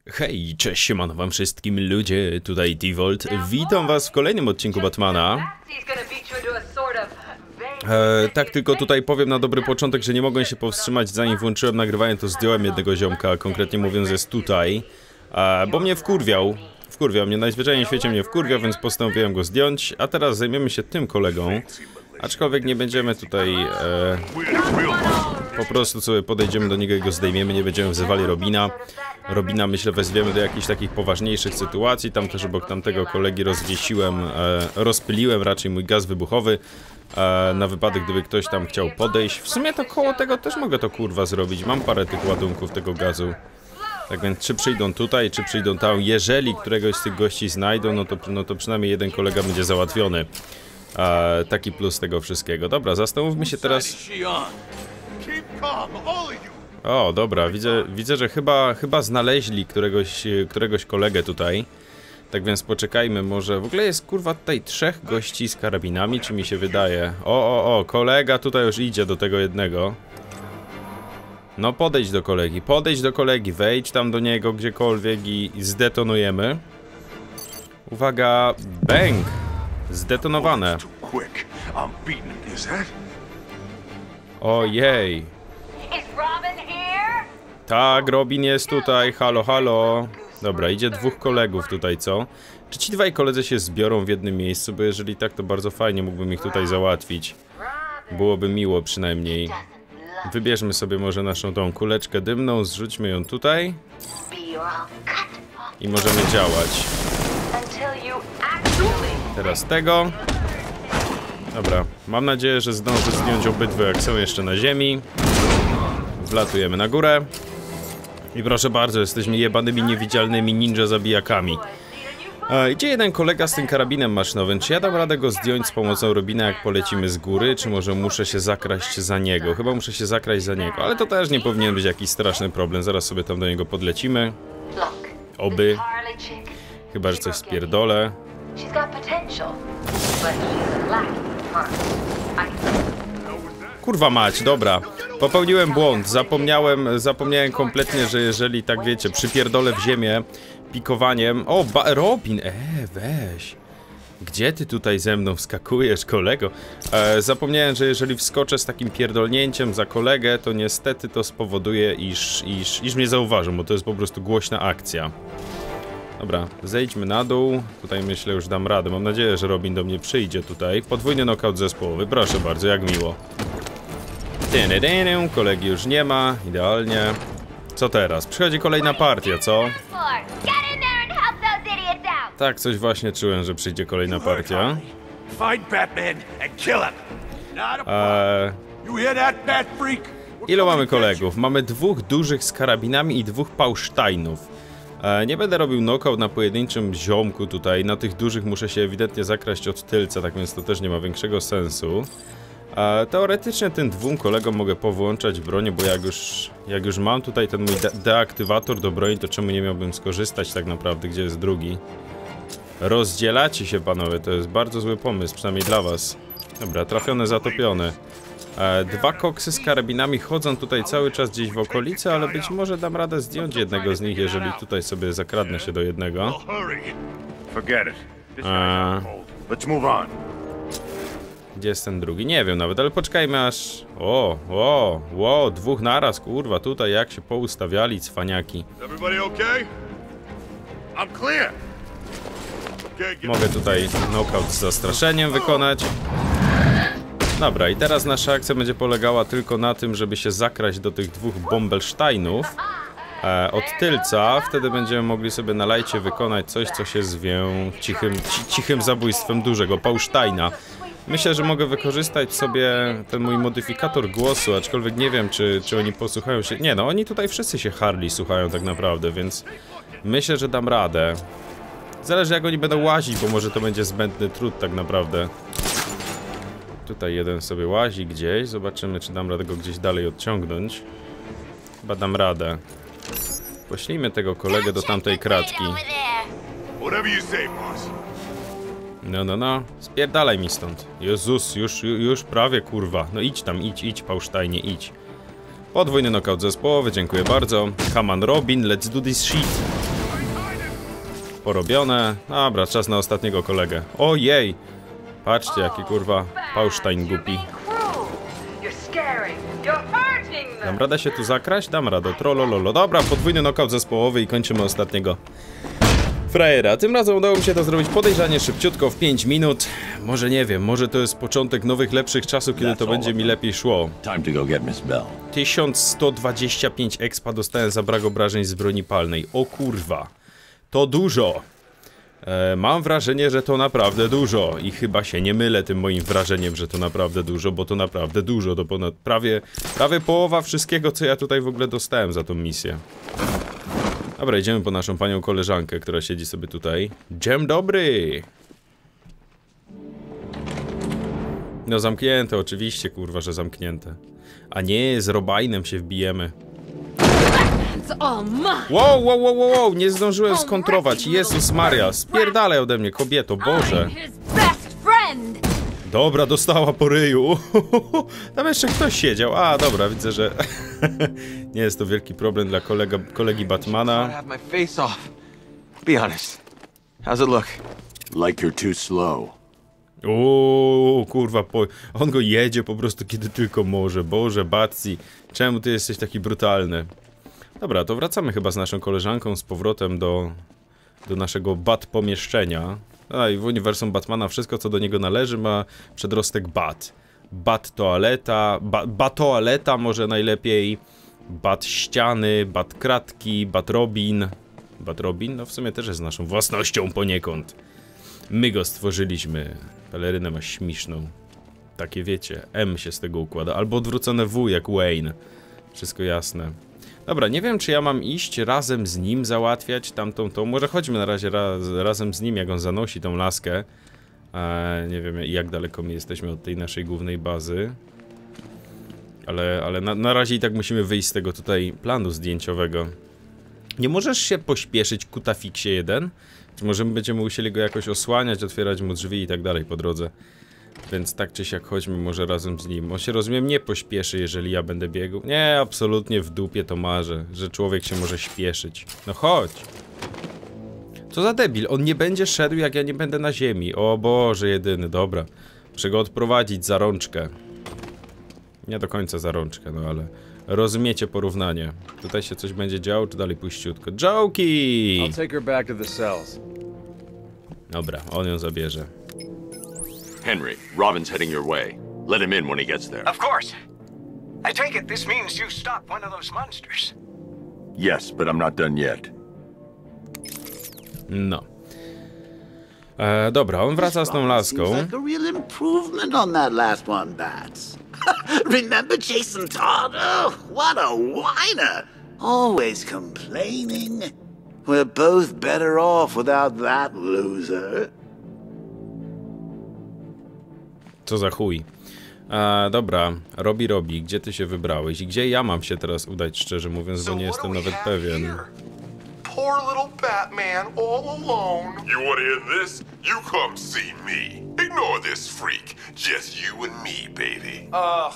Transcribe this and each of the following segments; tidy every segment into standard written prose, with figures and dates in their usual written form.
Hej, cześć, siemano wam wszystkim ludzie, tutaj T-Volt. Witam was w kolejnym odcinku Batmana. Tak, tylko tutaj powiem na dobry początek, że nie mogłem się powstrzymać, zanim włączyłem nagrywanie, to zdjąłem jednego ziomka, konkretnie mówiąc jest tutaj. Bo mnie wkurwiał mnie, najzwyczajniej w świecie mnie wkurwiał, więc postanowiłem go zdjąć. A teraz zajmiemy się tym kolegą. Aczkolwiek nie będziemy tutaj, po prostu sobie podejdziemy do niego i go zdejmiemy, nie będziemy wzywali Robina. Robina myślę wezwiemy do jakichś takich poważniejszych sytuacji, tam też obok tamtego kolegi rozpyliłem raczej mój gaz wybuchowy, na wypadek gdyby ktoś tam chciał podejść. W sumie to koło tego też mogę to kurwa zrobić, mam parę tych ładunków tego gazu. Tak więc czy przyjdą tutaj, czy przyjdą tam, jeżeli któregoś z tych gości znajdą, no to przynajmniej jeden kolega będzie załatwiony. Taki plus tego wszystkiego. Dobra, zastanówmy się teraz. O, dobra, widzę, że chyba znaleźli któregoś kolegę tutaj. Tak więc poczekajmy, może w ogóle jest kurwa tutaj 3 gości z karabinami, czy mi się wydaje? O, kolega tutaj już idzie do tego jednego. No podejdź do kolegi, wejdź tam do niego gdziekolwiek i zdetonujemy. Uwaga, bang! Zdetonowane. Ojej. Tak, Robin jest tutaj, halo, halo. Dobra, idzie 2 kolegów tutaj, co? Czy ci 2 koledzy się zbiorą w jednym miejscu? Bo jeżeli tak, to bardzo fajnie mógłbym ich tutaj załatwić. Byłoby miło przynajmniej. Wybierzmy sobie może naszą tą kuleczkę dymną, zrzućmy ją tutaj. I możemy działać. Teraz tego. Dobra, mam nadzieję, że zdążę zdjąć obydwu, jak są jeszcze na ziemi. Wlatujemy na górę. I proszę bardzo, jesteśmy jebanymi, niewidzialnymi ninja zabijakami. Idzie jeden kolega z tym karabinem maszynowym. Czy ja dam radę go zdjąć z pomocą Robina, jak polecimy z góry? Czy może muszę się zakraść za niego? Chyba muszę się zakraść za niego, ale to też nie powinien być jakiś straszny problem. Zaraz sobie tam do niego podlecimy. Oby. Chyba, że coś spierdolę. Kurwa mać, dobra. Popełniłem błąd. Zapomniałem kompletnie, że jeżeli tak wiecie, przypierdolę w ziemię pikowaniem. O, Robin, weź. Gdzie ty tutaj ze mną wskakujesz, kolego? Zapomniałem, że jeżeli wskoczę z takim pierdolnięciem za kolegę, to niestety to spowoduje, iż mnie zauważą, bo to jest po prostu głośna akcja. Dobra, zejdźmy na dół. Tutaj myślę już dam radę. Mam nadzieję, że Robin do mnie przyjdzie tutaj. Podwójny knockout zespołowy, proszę bardzo, jak miło. Kolegi już nie ma, idealnie. Co teraz? Przychodzi kolejna partia, co? Tak, coś właśnie czułem, że przyjdzie kolejna partia. Ilu mamy kolegów? Mamy 2 dużych z karabinami i 2 Paulsteinów. Nie będę robił knockout na pojedynczym ziomku tutaj. Na tych dużych muszę się ewidentnie zakraść od tylca, tak więc to też nie ma większego sensu. Teoretycznie tym 2 kolegom mogę powłączać bronię, bo jak już mam tutaj ten mój deaktywator do broni, to czemu nie miałbym skorzystać tak naprawdę? Gdzie jest drugi? Rozdzielacie się, panowie, to jest bardzo zły pomysł, przynajmniej dla was. Dobra, trafione, zatopione. 2 koksy z karabinami chodzą tutaj cały czas gdzieś w okolicy, ale być może dam radę zdjąć jednego z nich, jeżeli tutaj sobie zakradnę się do jednego. Gdzie jest ten drugi? Nie wiem nawet, ale poczekajmy aż... O, 2 naraz, kurwa, tutaj jak się poustawiali cwaniaki. Mogę tutaj knockout z zastraszeniem wykonać. Dobra, i teraz nasza akcja będzie polegała tylko na tym, żeby się zakraść do tych 2 Bombelsteinów od tylca. Wtedy będziemy mogli sobie na lajcie wykonać coś, co się zwie cichym zabójstwem dużego Paulsteina. Myślę, że mogę wykorzystać sobie ten mój modyfikator głosu, aczkolwiek nie wiem, czy oni posłuchają się... Nie no, oni tutaj wszyscy się Harley słuchają tak naprawdę, więc myślę, że dam radę. Zależy jak oni będą łazić, bo może to będzie zbędny trud tak naprawdę. Tutaj jeden sobie łazi gdzieś, zobaczymy czy dam radę go gdzieś dalej odciągnąć. Chyba dam radę. Poślijmy tego do tamtej kratki. No, spierdalaj mi stąd. Jezus, już prawie kurwa. No idź tam, idź Paulsteinie, idź. Podwójny knockout zespołowy, dziękuję bardzo. Come on Robin, let's do this shit. porobione. Dobra, czas na ostatniego kolegę. Ojej! Patrzcie, jaki kurwa Pałsztajn głupi. Dam radę się tu zakraść? Dam radę. Trollololo. Dobra, podwójny knockout zespołowy i kończymy ostatniego frajera. Tym razem udało mi się to zrobić podejrzanie szybciutko w 5 minut. Może nie wiem, może to jest początek nowych, lepszych czasów, kiedy to będzie mi lepiej szło. 1125 expa dostałem za brak obrażeń z broni palnej. O kurwa. To dużo. Mam wrażenie, że to naprawdę dużo i chyba się nie mylę tym moim wrażeniem, że to naprawdę dużo, bo to naprawdę dużo, to ponad prawie połowa wszystkiego, co ja tutaj w ogóle dostałem za tą misję. Dobra, idziemy po naszą panią koleżankę, która siedzi sobie tutaj. Dzień dobry! No zamknięte, oczywiście, kurwa, że zamknięte. A nie, z Robajnem się wbijemy. Wow, nie zdążyłem skontrować. Jezus Maria, spierdalaj ode mnie, kobieto, Boże. Dobra, dostała po ryju. Tam jeszcze ktoś siedział. A, dobra, widzę, że nie jest to wielki problem dla kolegi Batmana. Be honest. How's it look? Like you're too slow. Uuu, kurwa, on go jedzie po prostu kiedy tylko może. Boże, Batsy, czemu ty jesteś taki brutalny? Dobra, to wracamy chyba z naszą koleżanką z powrotem do naszego Bat pomieszczenia. A i w uniwersum Batmana wszystko, co do niego należy, ma przedrostek Bat. Bat toaleta, Bat toaleta może najlepiej. Bat ściany, Bat kratki, Bat Robin. Bat Robin? No w sumie też jest naszą własnością poniekąd. My go stworzyliśmy. Pelerynę ma śmieszną. Takie wiecie, M się z tego układa. Albo odwrócone W jak Wayne. Wszystko jasne. Dobra, nie wiem, czy ja mam iść razem z nim załatwiać tamtą. Może chodźmy na razie razem z nim, jak on zanosi tą laskę. Nie wiem, jak daleko my jesteśmy od tej naszej głównej bazy. Ale na razie i tak musimy wyjść z tego tutaj planu zdjęciowego. Nie możesz się pośpieszyć, Kutafiksie 1? Czy może my będziemy musieli go jakoś osłaniać, otwierać mu drzwi i tak dalej po drodze. Więc tak czy siak chodźmy może razem z nim. On się, rozumiem, nie pośpieszy, jeżeli ja będę biegł. Nie, absolutnie w dupie to marzę, że człowiek się może śpieszyć. No chodź. Co za debil, on nie będzie szedł, jak ja nie będę na ziemi. O Boże jedyny, dobra. Muszę go odprowadzić za rączkę. Nie do końca za rączkę, no ale rozumiecie porównanie. Tutaj się coś będzie działo, czy dalej puściutko? Joki! Dobra, on ją zabierze. Henry, Robin's heading your way. Let him in when he gets there. Of course. I take it this means you stopped one of those monsters. Yes, but I'm not done yet. No. Dobra, on wraca z tą laską. Seems like a real improvement on that last one, Bats. Remember Jason Todd? Oh, what a whiner! Always complaining. We're both better off without that loser. Co za chuj. Dobra, Robi, gdzie ty się wybrałeś? I gdzie ja mam się teraz udać, szczerze mówiąc, bo nie jestem nawet pewien. Poor little Batman all alone. You wanna hear this? You come see me. Ignore this freak. Just you and me, baby. Ugh.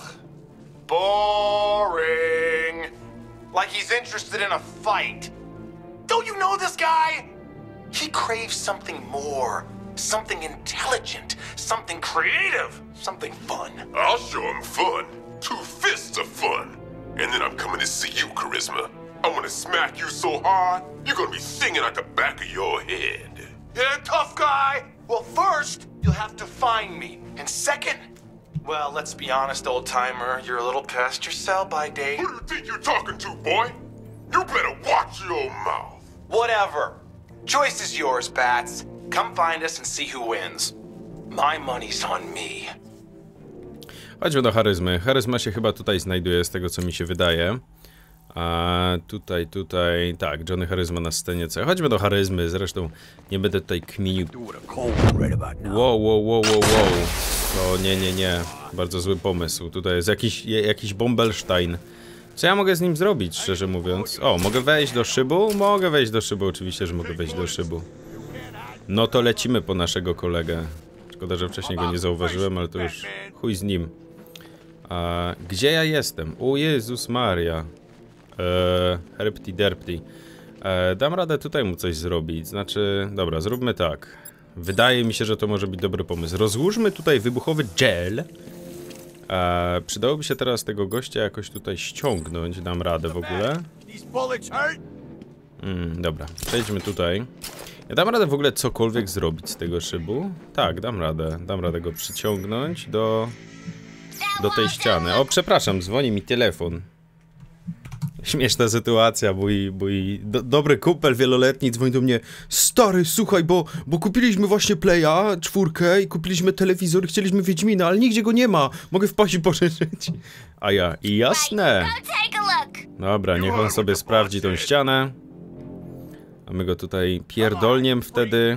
Boring. Like he's interested in a fight. Don't you know this guy? He craves something more. Something intelligent. Something creative. Something fun. I'll show him fun. 2 fists of fun. And then I'm coming to see you, Charisma. I'm gonna smack you so hard, you're gonna be singing at the back of your head. Yeah, tough guy. Well, first, you'll have to find me. And second, well, let's be honest, old-timer, you're a little past your sell-by date. Who do you think you're talking to, boy? You better watch your mouth. Whatever. Choice is yours, Bats. Come find us and see who wins. My money's on me. Chodźmy do charyzmy. Charyzma się chyba tutaj znajduje, z tego co mi się wydaje. A tutaj, tak, Johnny Charyzma na scenie C. Chodźmy do charyzmy, zresztą nie będę tutaj kminił. Wow. O, nie. Bardzo zły pomysł. Tutaj jest jakiś Bombelstein. Co ja mogę z nim zrobić, szczerze mówiąc? O, mogę wejść do szybu? Mogę wejść do szybu, oczywiście, że mogę wejść do szybu. No to lecimy po naszego kolegę. Szkoda, że wcześniej go nie zauważyłem, ale to już chuj z nim. Gdzie ja jestem? O Jezus Maria. Herpty derpty. Dam radę tutaj mu coś zrobić. Znaczy, dobra, zróbmy tak. Wydaje mi się, że to może być dobry pomysł. Rozłóżmy tutaj wybuchowy gel. Przydałoby się teraz tego gościa jakoś tutaj ściągnąć. Dam radę w ogóle. Dobra, przejdźmy tutaj. Ja dam radę w ogóle cokolwiek zrobić z tego szybu? Tak, dam radę. Dam radę go przyciągnąć do tej ściany. O, przepraszam, dzwoni mi telefon. Śmieszna sytuacja, mój dobry kumpel wieloletni dzwoni do mnie. Stary, słuchaj, bo kupiliśmy właśnie Playa 4 i kupiliśmy telewizor i chcieliśmy Wiedźmina, ale nigdzie go nie ma. Mogę wpaść i pożyczyć. A ja, jasne. Dobra, niech on sobie sprawdzi tą ścianę. A my go tutaj pierdolniem wtedy.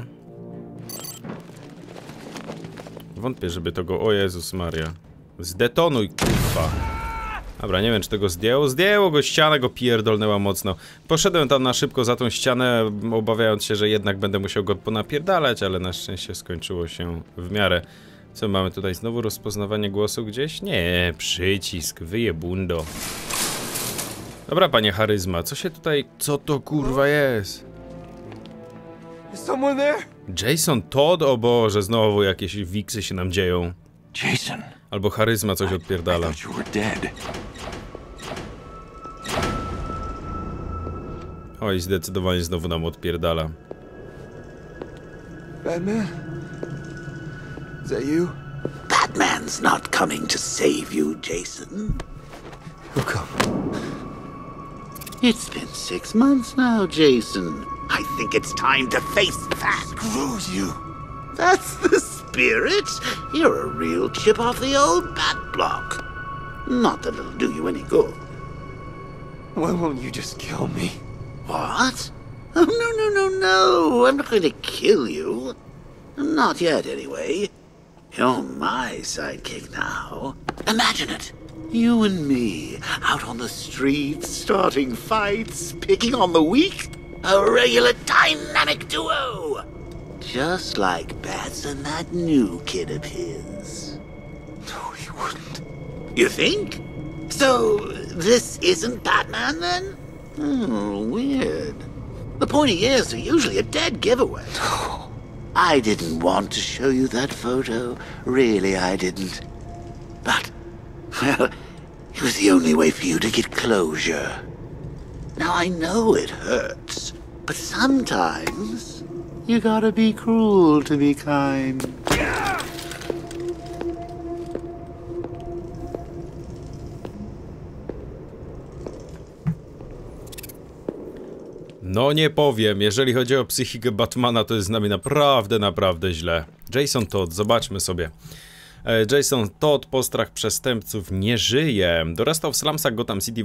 Wątpię, żeby to go... O Jezus Maria. Zdetonuj, kurwa. Dobra, nie wiem, czy tego zdjęło. Zdjęło go, ściana go pierdolnęła mocno. Poszedłem tam na szybko za tą ścianę, obawiając się, że jednak będę musiał go ponapierdalać, ale na szczęście skończyło się w miarę. Co mamy tutaj? Znowu rozpoznawanie głosu gdzieś? Nie, przycisk, wyjebundo. Dobra, panie charyzma, co się tutaj... Co to kurwa jest? Jason Todd? O Boże, znowu jakieś wiksy się nam dzieją. Jason. Albo charyzma coś odpierdala. You were dead. Oj, zdecydowanie znowu nam odpierdala. Batman? Is that you? Batman's not coming to save you, Jason. Who come? It's been 6 months now, Jason. I think it's time to face facts. Screw you. That's the spirit. You're a real chip off the old bat block. Not that it'll do you any good. Why won't you just kill me? What? Oh, no. I'm not going to kill you. Not yet, anyway. You're my sidekick now. Imagine it. You and me, out on the streets, starting fights, picking on the weak. A regular dynamic duo. Just like Bats and that new kid of his. No, he wouldn't. You think? So, this isn't Batman, then? Oh, weird. The pointy ears are usually a dead giveaway. No. I didn't want to show you that photo. Really, I didn't. But, well, it was the only way for you to get closure. Now, I know it hurts, but sometimes you gotta be cruel to be kind. No nie powiem, jeżeli chodzi o psychikę Batmana, to jest z nami naprawdę źle. Jason Todd, zobaczmy sobie. Jason Todd, postrach przestępców, nie żyje. Dorastał w slumsach Gotham City,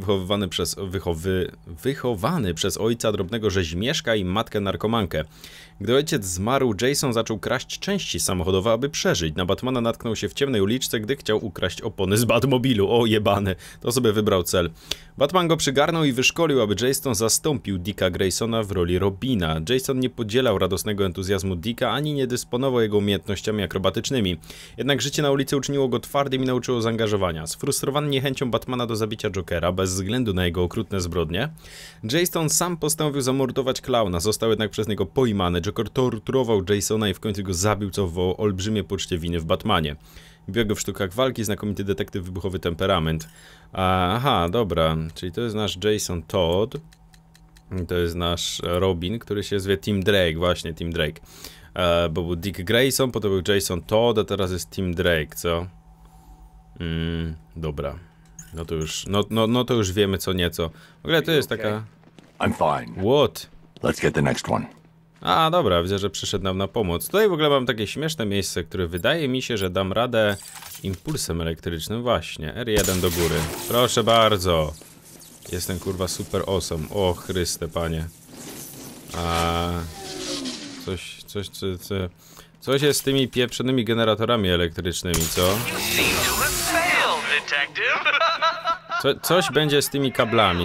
wychowany przez ojca drobnego rzeźmieszka i matkę narkomankę. Gdy ojciec zmarł, Jason zaczął kraść części samochodowe, aby przeżyć. Na Batmana natknął się w ciemnej uliczce, gdy chciał ukraść opony z Batmobilu. O jebany, to sobie wybrał cel. Batman go przygarnął i wyszkolił, aby Jason zastąpił Dicka Graysona w roli Robina. Jason nie podzielał radosnego entuzjazmu Dicka, ani nie dysponował jego umiejętnościami akrobatycznymi. Jednak życie na ulicy uczyniło go twardym i nauczyło zaangażowania. Sfrustrowany niechęcią Batmana do zabicia Jokera, bez względu na jego okrutne zbrodnie, Jason sam postanowił zamordować klauna, został jednak przez niego pojmany. Joker torturował Jasona i w końcu go zabił, co wywołało olbrzymie poczucie winy w Batmanie. Biegł w sztukach walki, znakomity detektyw, wybuchowy temperament. Aha, dobra, czyli to jest nasz Jason Todd. To jest nasz Robin, który się zwie Tim Drake, właśnie Tim Drake. Bo był Dick Grayson, potem był Jason Todd, a teraz jest Tim Drake, co? Dobra. No to już, no to już wiemy co nieco. W ogóle to jest taka... I'm fine. What? Let's get the next one. A, dobra, widzę, że przyszedł nam na pomoc. Tutaj w ogóle mam takie śmieszne miejsce, które wydaje mi się, że dam radę impulsem elektrycznym. Właśnie, R1 do góry. Proszę bardzo. Jestem kurwa super awesome. O Chryste, panie. Coś jest z tymi pieprzonymi generatorami elektrycznymi, co? Coś będzie z tymi kablami,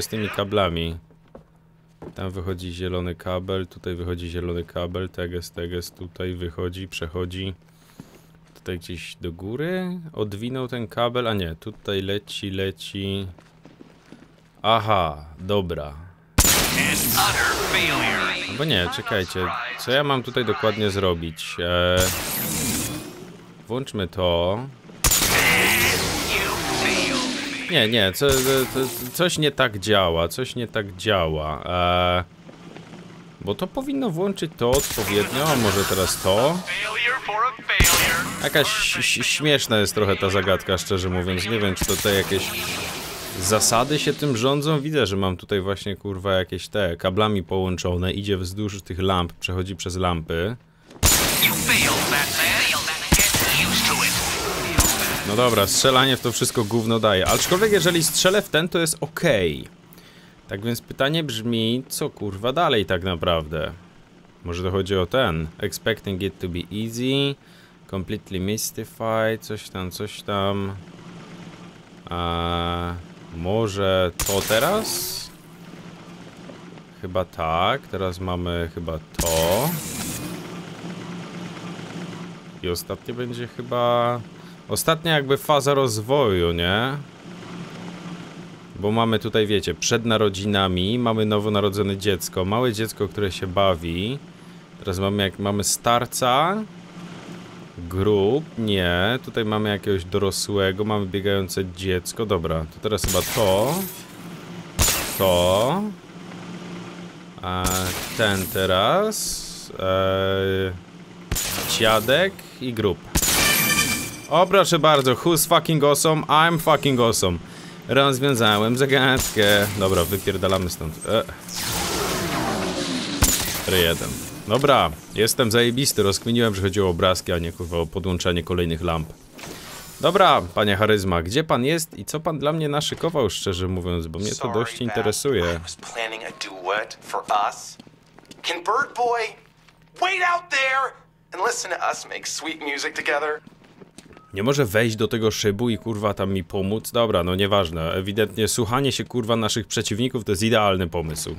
Tam wychodzi zielony kabel, tutaj wychodzi zielony kabel, teges, tutaj wychodzi, przechodzi. Tutaj gdzieś do góry, odwinął ten kabel, a nie, tutaj leci. Aha, dobra. Bo nie, czekajcie. Co ja mam tutaj dokładnie zrobić? Włączmy to. Nie, coś nie tak działa, bo to powinno włączyć to odpowiednio, a może teraz to? Jakaś śmieszna jest trochę ta zagadka, szczerze mówiąc. Nie wiem, czy tutaj jakieś zasady się tym rządzą. Widzę, że mam tutaj właśnie, kurwa, jakieś te kablami połączone. Idzie wzdłuż tych lamp, przechodzi przez lampy. No dobra, strzelanie w to wszystko gówno daje. Aczkolwiek jeżeli strzelę w ten, to jest ok. Tak więc pytanie brzmi, co kurwa dalej tak naprawdę? Może to chodzi o ten. Expecting it to be easy. Completely mystified. Coś tam. Może to teraz? Chyba tak. Teraz mamy chyba to. I ostatnie będzie chyba... Ostatnia jakby faza rozwoju, nie? Bo mamy tutaj, wiecie, przed narodzinami mamy nowonarodzone dziecko, małe dziecko, które się bawi. Teraz mamy starca. Grób, nie. Tutaj mamy jakiegoś dorosłego, mamy biegające dziecko. Dobra, to teraz chyba to. To. Ten teraz. Dziadek i grób. O, proszę bardzo, who's fucking awesome? I'm fucking awesome. Rozwiązałem zagadkę. Dobra, wypierdalamy stąd. R1. Dobra, jestem zajebisty. Rozkminiłem, że chodziło o obrazki, a nie kurwa o podłączenie kolejnych lamp. Dobra, panie Charyzma, gdzie pan jest i co pan dla mnie naszykował, szczerze mówiąc, bo mnie to dość interesuje. Can Bird Boy wait out there and listen to us make sweet music together? Nie może wejść do tego szybu i kurwa tam mi pomóc? Dobra, no nieważne. Ewidentnie słuchanie się kurwa naszych przeciwników to jest idealny pomysł.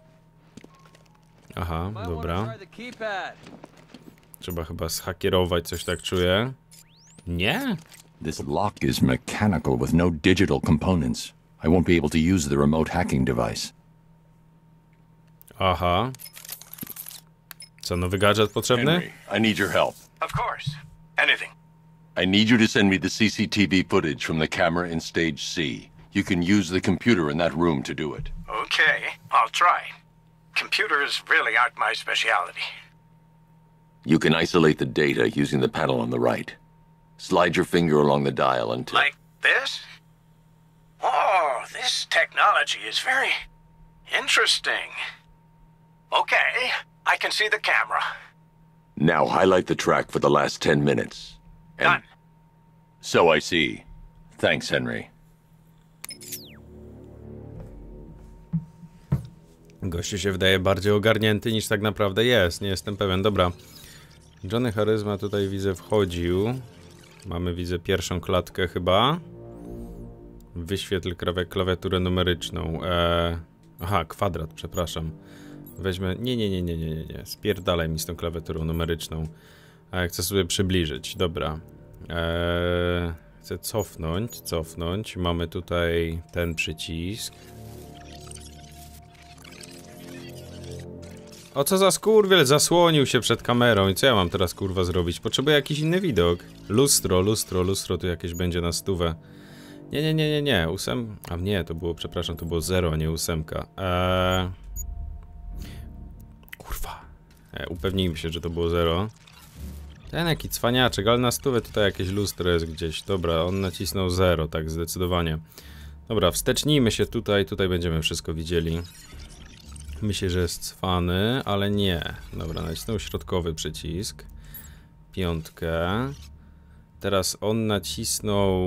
Aha, dobra. Trzeba chyba zhakierować, coś tak czuję. Nie? This lock is mechanical with no digital components. I won't be able to use the remote hacking device. Aha. Co, nowy gadżet potrzebny? Henry, I need your help. Of course. Anything. I need you to send me the CCTV footage from the camera in Stage C. You can use the computer in that room to do it. Okay, I'll try. Computers really aren't my specialty. You can isolate the data using the panel on the right. Slide your finger along the dial until... Like this? Oh, this technology is very interesting. Okay, I can see the camera. Now highlight the track for the last 10 minutes. Done. So I see. Thanks, Henry. Gościu się wydaje bardziej ogarnięty niż tak naprawdę jest. Nie jestem pewien. Dobra. Johnny Charyzma tutaj widzę wchodził. Mamy, widzę, pierwszą klatkę chyba. Wyświetl klawiaturę numeryczną. Aha, kwadrat, przepraszam. Weźmy... Nie. Spierdalaj mi z tą klawiaturą numeryczną. Chcę sobie przybliżyć. Dobra. Chcę cofnąć. Mamy tutaj ten przycisk. O, co za skurwiel, zasłonił się przed kamerą. I co ja mam teraz kurwa zrobić? Potrzebuję jakiś inny widok. Lustro tu jakieś będzie na 100. Nie. A nie, to było, przepraszam, to było 0, a nie 8. Kurwa. Upewnijmy się, że to było 0. Ten jaki cwaniaczek, ale na 100 tutaj jakieś lustro jest gdzieś. Dobra, on nacisnął 0, tak zdecydowanie. Dobra, wstecznijmy się tutaj będziemy wszystko widzieli. Myślę, że jest cwany, ale nie. Dobra, nacisnął środkowy przycisk. 5. Teraz on nacisnął...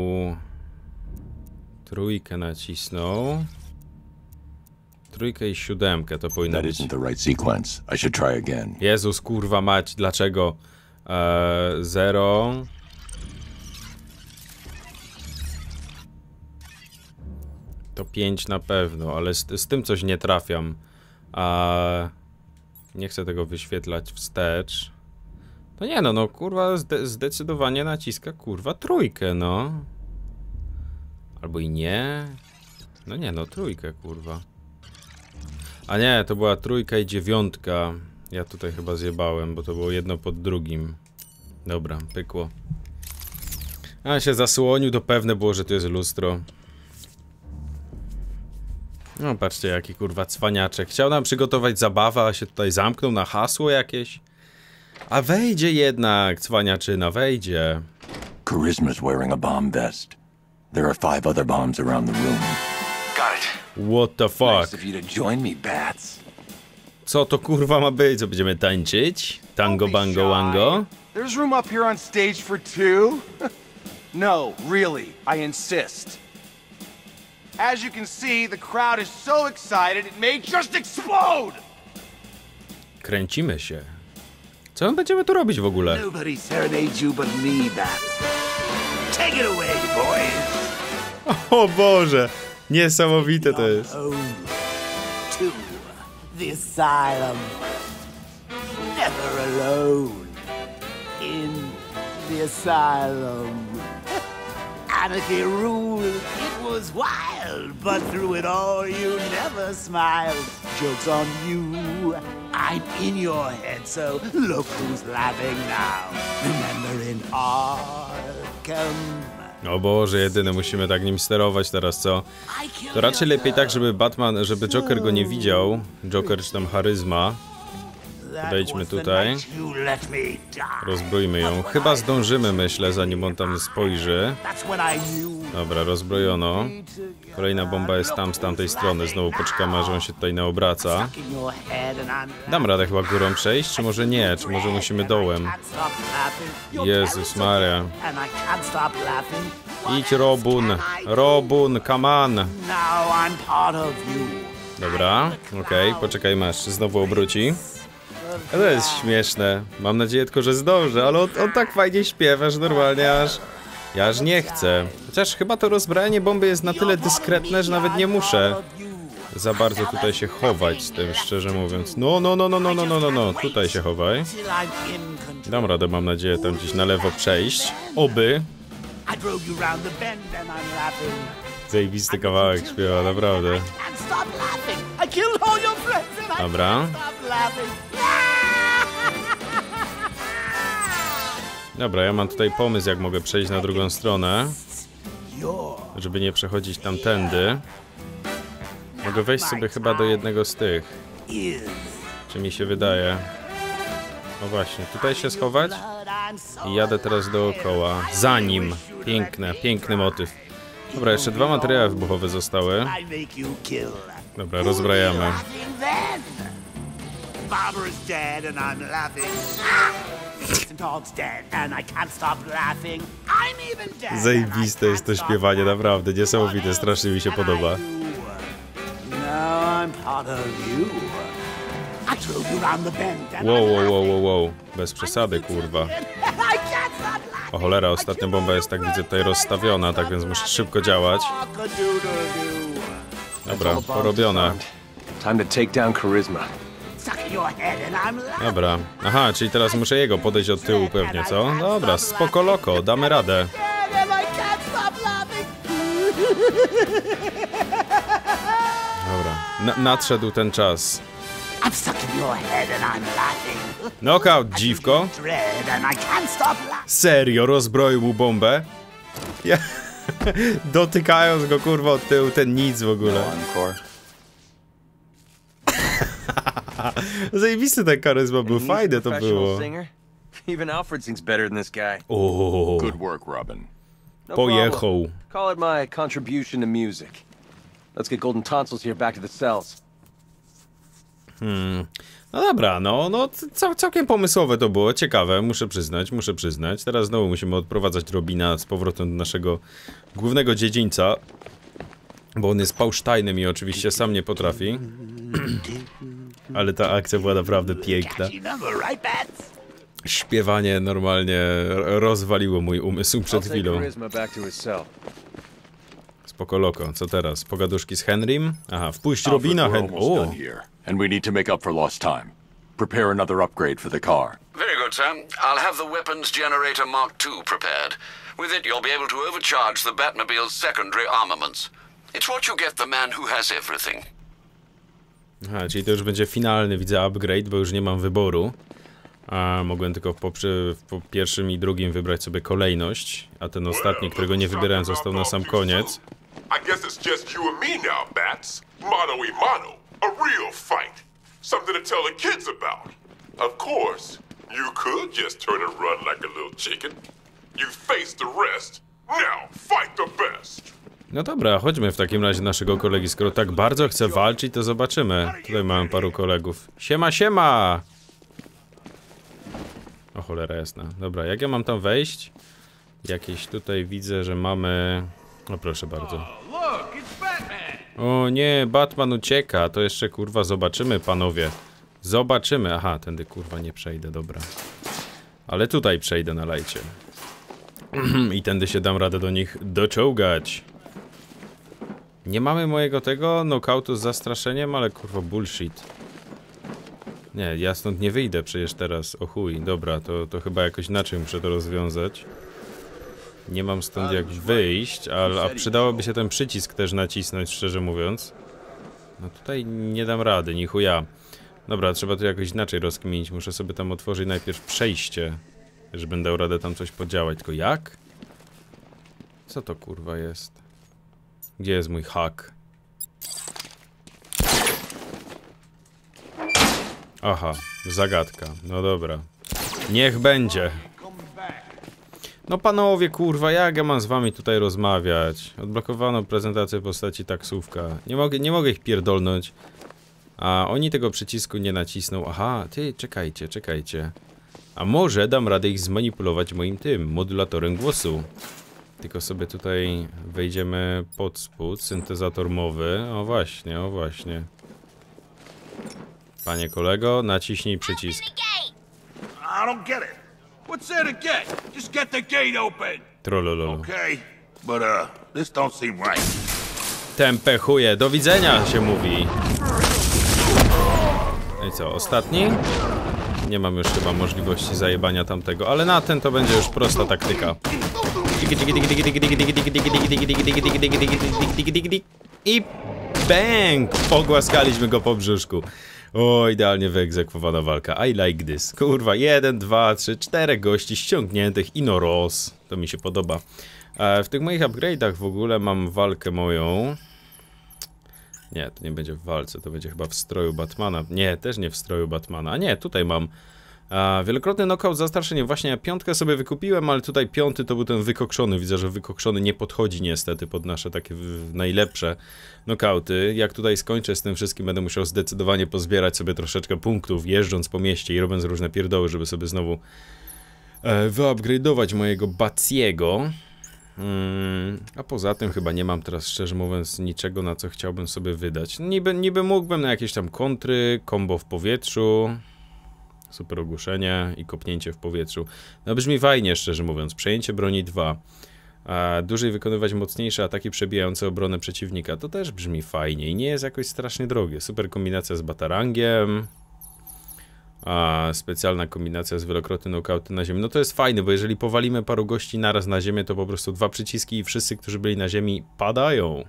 3 nacisnął. 3 i 7 to powinno być. That isn't the right sequence. I should try again. Jezus, kurwa mać, dlaczego? 0. To 5 na pewno, ale z tym coś nie trafiam. Nie chcę tego wyświetlać wstecz. No nie no kurwa, zdecydowanie naciska kurwa 3, no. Albo i nie. No nie no, 3, kurwa. A nie, to była 3 i 9. Ja tutaj chyba zjebałem, bo to było jedno pod drugim. Dobra, pykło. A się zasłonił, to pewne było, że to jest lustro. No patrzcie, jaki kurwa cwaniaczek. Chciał nam przygotować zabawę, a się tutaj zamknął na hasło jakieś. A wejdzie jednak, cwaniaczyna, wejdzie. Charisma's wearing a bomb vest. There are 5 other bombs around the room. Got it. What the fuck? Nice of you to join me, Bats. Co to kurwa ma być? Co, będziemy tańczyć? Tango, bango, wango? There's room up here on stage for 2? No, really, I insist. As you can see, the crowd is so excited it may just explode! Kręcimy się. Co my będziemy tu robić w ogóle? Nobody serenades you but me, Bats. Take it away, boys. O Boże! Niesamowite to jest. To the asylum. Never alone. In the asylum. Anarchy ruled. It was wild, but through it all you never smiled. Joke's on you. I'm in your head, so look who's laughing now. Remember in Arkham. O Boże, jedyne musimy tak nim sterować teraz, co? To raczej lepiej tak, żeby Batman, żeby Joker go nie widział. Joker czy tam charyzma. Podejdźmy tutaj. Rozbrójmy ją. Chyba zdążymy, myślę, zanim on tam spojrzy. Dobra, rozbrojono. Kolejna bomba jest tam, z tamtej strony. Znowu poczekamy, aż on się tutaj naobraca. Dam radę chyba górą przejść, czy może nie? Czy może musimy dołem? Jezus Maria. Idź, Robun. Robun, come on. Dobra, okej, poczekajmy, aż się znowu obróci. To jest śmieszne. Mam nadzieję tylko, że zdążę, ale on tak fajnie śpiewa, że normalnie ja aż nie chcę. Chociaż chyba to rozbrajanie bomby jest na tyle dyskretne, że nawet nie muszę za bardzo tutaj się chować z tym, szczerze mówiąc. No, tutaj się chowaj. Dam radę, mam nadzieję, tam gdzieś na lewo przejść. Oby. Zajebisty kawałek śpiewa, naprawdę. Dobra. Dobra, ja mam tutaj pomysł, jak mogę przejść na drugą stronę. Żeby nie przechodzić tamtędy. Mogę wejść sobie chyba do jednego z tych. Czy mi się wydaje? No właśnie, tutaj się schować. I jadę teraz dookoła. Za nim. Piękne, piękny motyw. Dobra, jeszcze 2 materiały wybuchowe zostały. Dobra, rozbrajamy. Zajebiste jest to śpiewanie, naprawdę. Niesamowite, strasznie mi się podoba. Wow. Bez przesady, kurwa. O cholera, ostatnia bomba jest, tak widzę, tutaj rozstawiona, tak więc muszę szybko działać. Dobra, porobione. Time to take down Charisma. Dobra. Aha, czyli teraz muszę jego podejść od tyłu pewnie, co? Dobra, spoko loko, damy radę. Dobra, nadszedł ten czas. Knockout, dziwko. Serio, rozbroił mu bombę? Ja... Dotykając go, kurwa, od tyłu, ten nic w ogóle. Zajebisty ten charyzma był, fajne to było. Even Alfred sings better than this guy. O, Good work, Robin. No pojechał. problem. Call it my contribution to music. Let's get Golden Tonsils here back to the cells. No dobra, no całkiem pomysłowe to było, ciekawe, muszę przyznać. Teraz znowu musimy odprowadzać Robina z powrotem do naszego głównego dziedzińca. Bo on jest Pałsztajnem i oczywiście sam nie potrafi. Ale ta akcja była naprawdę piękna. Śpiewanie normalnie rozwaliło mój umysł przed chwilą. Spoko loko, co teraz? Pogaduszki z Henrym? Aha, wpuść Robina, O! And we need to make up for lost time. Prepare another upgrade for the car. Very good, sir. I'll have the weapons generator Mark II prepared. With it, you'll be able to overcharge the Batmobile's secondary armaments. It's what you get the man who has everything. Aha, czyli to już będzie finalny, widzę, upgrade, bo już nie mam wyboru. A mogłem tylko po pierwszym i drugim wybrać sobie kolejność, a ten ostatni, którego nie wybierałem, został na sam koniec. I guess it's just you and me now, Bats. Mano a mano. A real fight. Something to tell the kids about. Of course, you could just turn and run like a little chicken. You face the rest. Now, fight the best. No dobra, chodźmy w takim razie naszego kolegi. Skoro tak bardzo chce walczyć, to zobaczymy. Tutaj mamy paru kolegów. Siema, siema! O cholera jasna. Dobra, jak ja mam tam wejść? Jakieś tutaj widzę, że mamy... No proszę bardzo. O nie, Batman ucieka. To jeszcze kurwa zobaczymy, panowie. Zobaczymy. Aha, tędy kurwa nie przejdę, dobra. Ale tutaj przejdę na lajcie. I tędy się dam radę do nich doczołgać. Nie mamy mojego tego knockoutu z zastraszeniem, ale kurwa bullshit. Nie, ja stąd nie wyjdę przecież teraz. O chuj, dobra, to chyba jakoś inaczej muszę to rozwiązać. Nie mam stąd jak wyjść, a przydałoby się ten przycisk też nacisnąć, szczerze mówiąc. No tutaj nie dam rady, ni chuja. Dobra, trzeba to jakoś inaczej rozkminić. Muszę sobie tam otworzyć najpierw przejście, że będę dał radę tam coś podziałać. Tylko jak? Co to kurwa jest? Gdzie jest mój hak? Aha, zagadka. No dobra. Niech będzie. No panowie, kurwa, jak ja mam z wami tutaj rozmawiać? Odblokowano prezentację postaci taksówka. Nie mogę ich pierdolnąć. A oni tego przycisku nie nacisną. Aha, ty, czekajcie. A może dam radę ich zmanipulować moim modulatorem głosu. Tylko sobie tutaj wejdziemy pod spód, syntezator mowy. O właśnie. Panie kolego, naciśnij przycisk. I don't get it. What's there to get? Just get the gate open. Trollololo. Okay, but this don't seem right. Tępe chuje, do widzenia się mówi. No i co, ostatni? Nie mam już chyba możliwości zajebania tamtego, ale na ten to będzie już prosta taktyka. I bang! Pogłaskaliśmy go po brzuszku. O, idealnie wyegzekwowana walka. I like this. Kurwa, 1, 2, 3, 4 gości ściągniętych i no roz. To mi się podoba. W tych moich upgrade'ach w ogóle mam walkę moją. Nie, to nie będzie w walce, to będzie chyba w stroju Batmana. Nie, też nie w stroju Batmana. A nie, tutaj mam wielokrotny knockout z zastraszeniem. Właśnie ja piątkę sobie wykupiłem, ale tutaj piąty to był ten wykokszony. Widzę, że wykokszony nie podchodzi niestety pod nasze takie najlepsze knockouty. Jak tutaj skończę z tym wszystkim, będę musiał zdecydowanie pozbierać sobie troszeczkę punktów, jeżdżąc po mieście i robiąc różne pierdoły, żeby sobie znowu wyupgrade'ować mojego Batsiego. A poza tym chyba nie mam teraz, szczerze mówiąc, niczego, na co chciałbym sobie wydać. Niby mógłbym na jakieś tam kontry, combo w powietrzu, super ogłuszenie i kopnięcie w powietrzu. No brzmi fajnie, szczerze mówiąc. Przejęcie broni 2. Dłużej wykonywać mocniejsze ataki przebijające obronę przeciwnika. To też brzmi fajnie i nie jest jakoś strasznie drogie. Super kombinacja z batarangiem. Specjalna kombinacja z wielokrotnym knockoutem na ziemi. No to jest fajne, bo jeżeli powalimy paru gości naraz na ziemię, to po prostu 2 przyciski i wszyscy, którzy byli na ziemi, padają.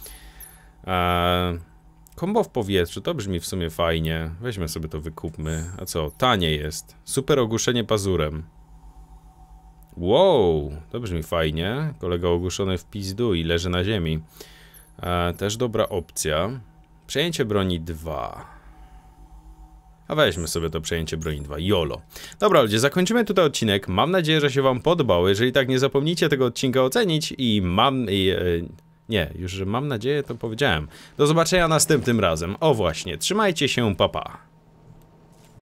Kombo w powietrzu, to brzmi w sumie fajnie. Weźmy sobie to, wykupmy. A co? Tanie jest. Super ogłuszenie pazurem. Wow, to brzmi fajnie. Kolega ogłuszony w pizdu i leży na ziemi. Też dobra opcja. Przejęcie broni 2. A weźmy sobie to przejęcie broni 2. YOLO. Dobra ludzie, zakończymy tutaj odcinek. Mam nadzieję, że się wam podobał. Jeżeli tak, nie zapomnijcie tego odcinka ocenić i nie, już że mam nadzieję, to powiedziałem. Do zobaczenia następnym razem. O właśnie, trzymajcie się, pa pa.